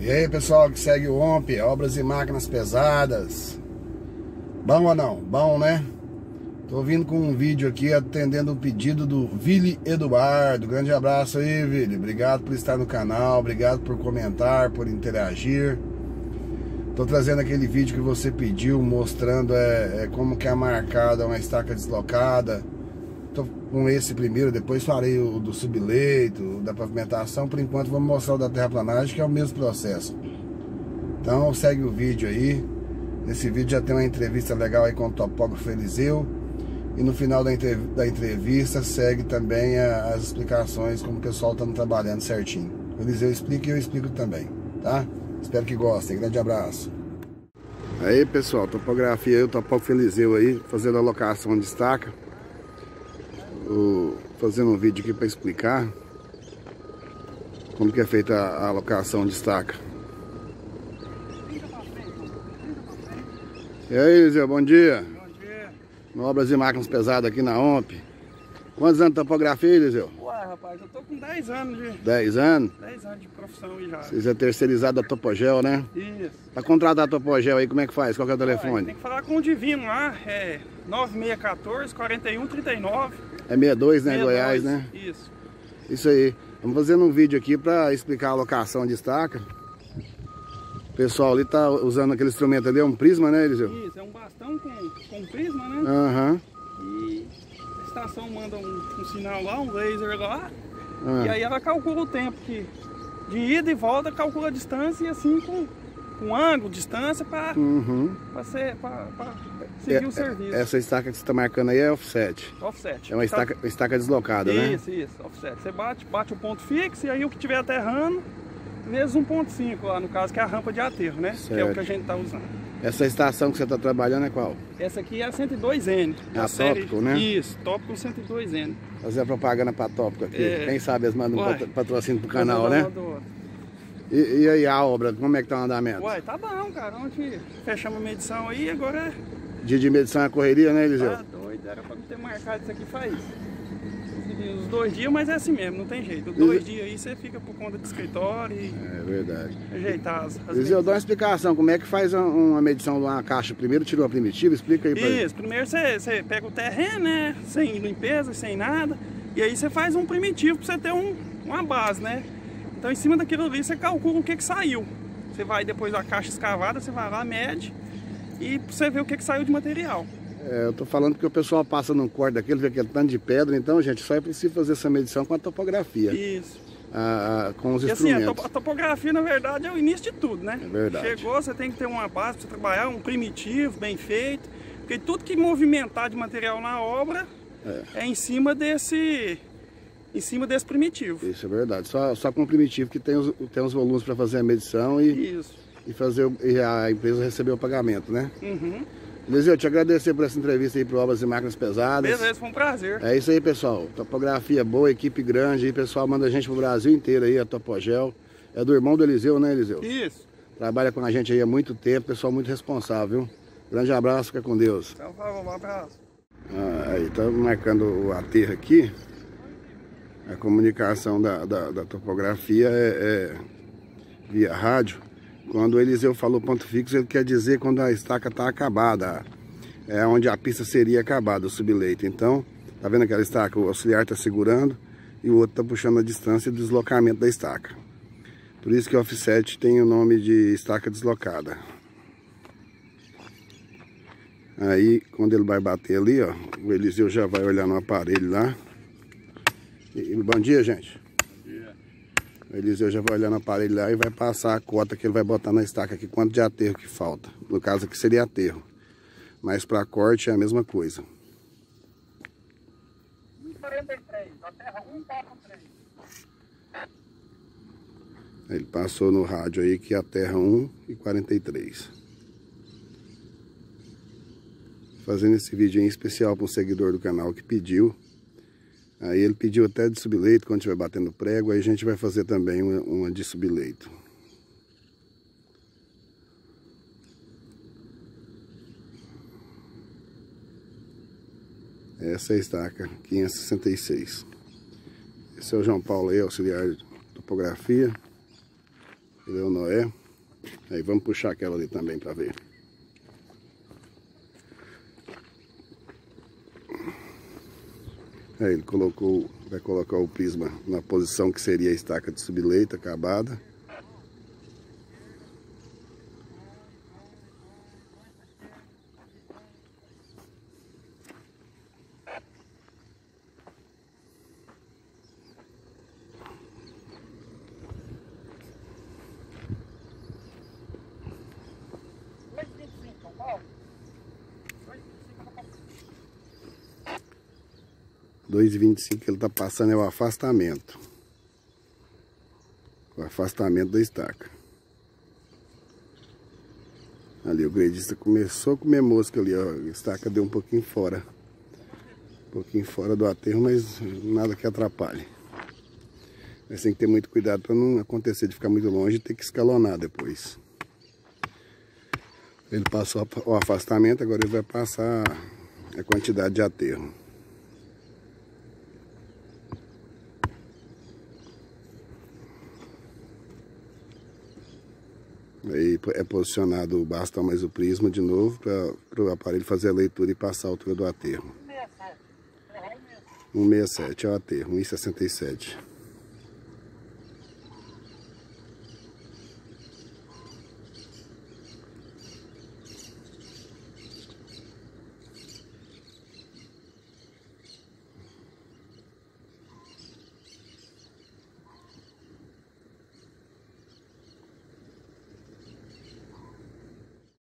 E aí, pessoal que segue o OMP, Obras e Máquinas Pesadas. Bom ou não? Bom, né? Tô vindo com um vídeo aqui atendendo o pedido do Vili Eduardo. Grande abraço aí, Vili. Obrigado por estar no canal, obrigado por comentar, por interagir. Tô trazendo aquele vídeo que você pediu, mostrando como que é marcada uma estaca deslocada. Tô com esse primeiro, depois farei o do subleito, da pavimentação. Por enquanto vamos mostrar o da terraplanagem, que é o mesmo processo. Então segue o vídeo aí. Nesse vídeo já tem uma entrevista legal aí com o topógrafo Eliseu. E no final da entrevista segue também as explicações, como o pessoal está trabalhando certinho. O Eliseu explica e eu explico também, tá? Espero que gostem. Grande abraço. Aí, pessoal, topografia aí, o topógrafo Eliseu aí, fazendo a locação de estaca. Fazendo um vídeo aqui para explicar como que é feita a alocação de estaca. E aí, Eliseu, bom dia. Bom dia. Obras e Máquinas Pesadas aqui na OMP. Quantos anos de topografia, Eliseu? Ué, rapaz, eu tô com 10 anos de... 10 anos? 10 anos de profissão aí já. Vocês é terceirizado da Topogel, né? Isso. Pra contratar a Topogel aí, como é que faz? Qual que é o telefone? Tem que falar com o Divino lá, é 9614-4139. É 62, né, 62, Goiás, né? Isso. Isso aí. Vamos fazendo um vídeo aqui pra explicar a alocação de estaca. O pessoal ali tá usando aquele instrumento ali, é um prisma, né, Eliseu? Isso, é um bastão com prisma, né? Aham. E a estação manda um sinal lá, um laser lá. E aí ela calcula o tempo de ida e volta, calcula a distância e assim com ângulo, distância para seguir o serviço. Essa estaca que você está marcando aí é offset. Offset. É uma estaca deslocada, né? Isso, offset. Você bate o ponto fixo e aí o que estiver aterrando, vezes 1.5 lá, no caso, que é a rampa de aterro, né? Certo. Que é o que a gente está usando. Essa estação que você está trabalhando é qual? Essa aqui é a 102N. É a Tópico, né? Isso, Tópico 102N. Fazer a propaganda para Tópico aqui. Quem sabe eles mandam um patrocínio pro Ué, canal, né? E aí a obra, como é que tá o andamento? Ué, tá bom, cara. Ontem fechamos a medição aí, agora... Dia de medição é correria, né, Eliseu? Tá doido, era pra não ter marcado isso aqui faz uns 2 dias, mas é assim mesmo, não tem jeito. 2 dias aí você fica por conta do escritório e... É verdade. Ajeitar as Eliseu, dá uma explicação, como é que faz uma medição de uma caixa? Primeiro tirou a primitiva, explica aí pra ele. Isso, primeiro você pega o terreno, né, sem limpeza, sem nada, e aí você faz um primitivo pra você ter uma base, né? Então em cima daquilo ali você calcula o que saiu. Você vai depois da caixa escavada, você vai lá, mede e você vê o que saiu de material. Eu tô falando porque o pessoal passa num corte daquele, vê aquele tanto de pedra, então, gente, só é preciso fazer essa medição com a topografia. Isso. Com os instrumentos. E assim, a topografia, na verdade, é o início de tudo, né? É verdade. Chegou, você tem que ter uma base para você trabalhar, um primitivo, bem feito, porque tudo que movimentar de material na obra é em cima desse primitivo. Isso é verdade. Só com o primitivo que tem os volumes para fazer a medição e a empresa receber o pagamento, né? Uhum. Eliseu, eu te agradecer por essa entrevista aí para Obras e Máquinas Pesadas. Beleza, foi um prazer. É isso aí, pessoal. Topografia boa, equipe grande aí, pessoal manda a gente pro Brasil inteiro aí, a Topogel. É do irmão do Eliseu, né, Eliseu? Isso. Trabalha com a gente aí há muito tempo, pessoal muito responsável, viu? Grande abraço, fica com Deus. Então, um abraço. Aí, tá marcando o aterro aqui. A comunicação da topografia é via rádio. Quando o Eliseu falou ponto fixo, ele quer dizer quando a estaca está acabada. É onde a pista seria acabada, o subleito. Então, tá vendo aquela estaca? O auxiliar está segurando e o outro está puxando a distância do deslocamento da estaca. Por isso que o offset tem o nome de estaca deslocada. Aí, quando ele vai bater ali, ó, o Eliseu já vai olhar no aparelho lá. Bom dia, gente. Bom dia. O Eliseu já vai olhar no aparelho lá e vai passar a cota que ele vai botar na estaca aqui, quanto de aterro que falta. No caso aqui seria aterro, mas para corte é a mesma coisa. 1,43, a terra 1,43. Ele passou no rádio aí que a terra 1,43. Fazendo esse vídeo em especial para um seguidor do canal que pediu. Aí ele pediu até de subleito, quando estiver batendo prego, aí a gente vai fazer também uma de subleito. Essa é a estaca 566. Esse é o João Paulo aí, auxiliar de topografia. Entendeu, Noé? Aí vamos puxar aquela ali também para ver. Aí ele colocou, vai colocar o prisma na posição que seria a estaca de subleito acabada. R$2,25 que ele está passando é o afastamento. O afastamento da estaca. Ali o gredista começou a comer mosca ali, ó. A estaca deu um pouquinho fora. Um pouquinho fora do aterro, mas nada que atrapalhe. Mas tem que ter muito cuidado para não acontecer de ficar muito longe e ter que escalonar depois. Ele passou o afastamento, agora ele vai passar a quantidade de aterro. Aí é posicionado o bastão mais o prisma de novo para o aparelho fazer a leitura e passar a altura do aterro. 1,67 é o aterro, 1,67.